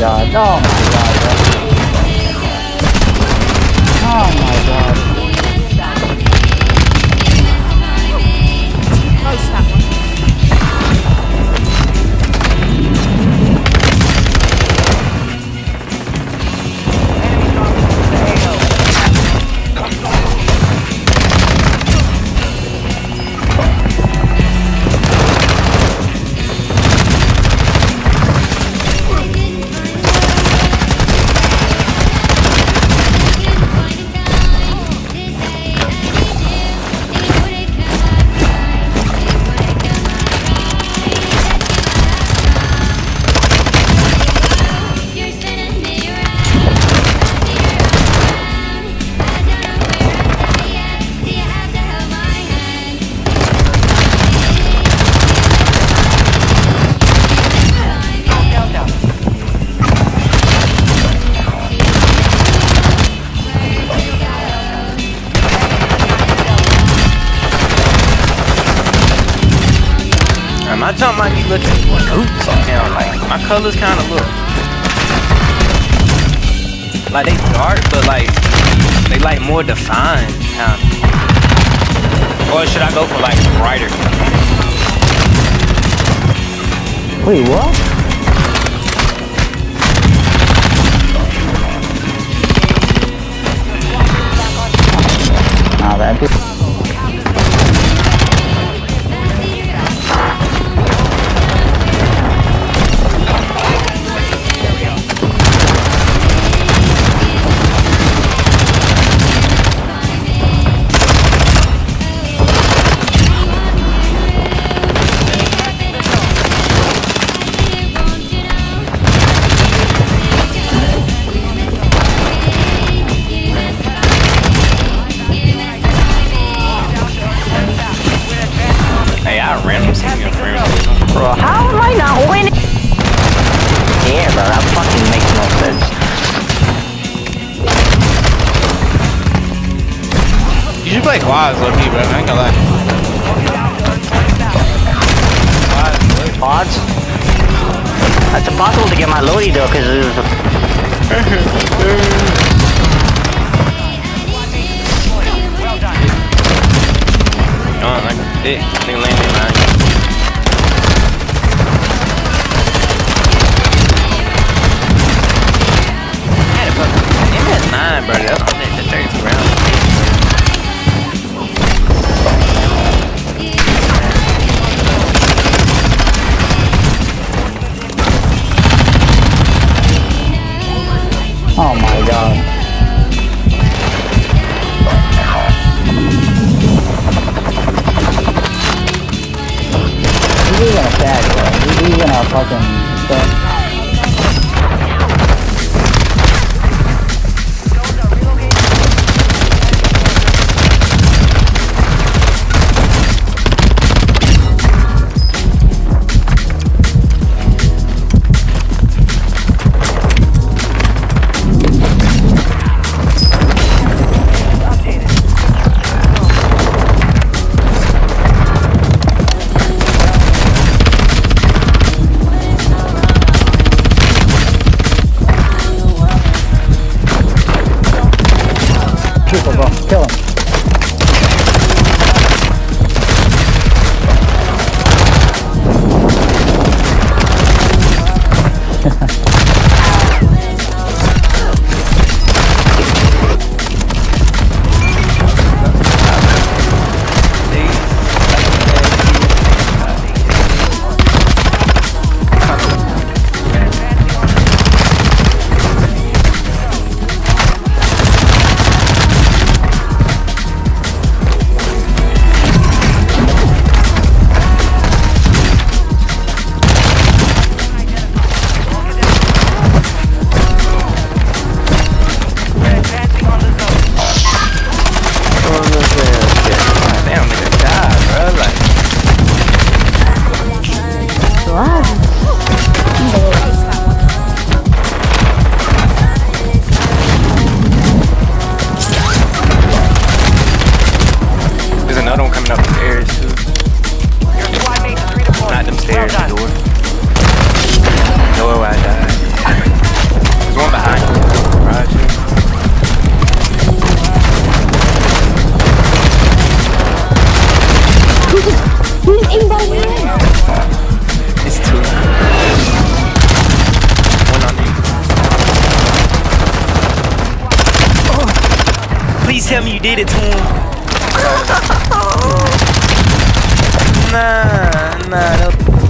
god. Oh my god, bro. Oh my god. Close that one. My jump might be looking oops, like my colors kind of look like they dark, but like they like more defined, kind of. Or should I go for like brighter? Wait, what? Nah, that dude. Bro, how am I not winning? Yeah, bro, that fucking makes no sense. You should play quads, low-key, bro. I ain't gonna lie. Quads? It's impossible to get my loadie though, because it's Oh, like a dick. They landed in line. MS9, bro. That's what they did. 32 rounds. Oh my god. He's even a fag, bro. He's even a fucking stuff. Kill him. tell me you did it to him. Nah.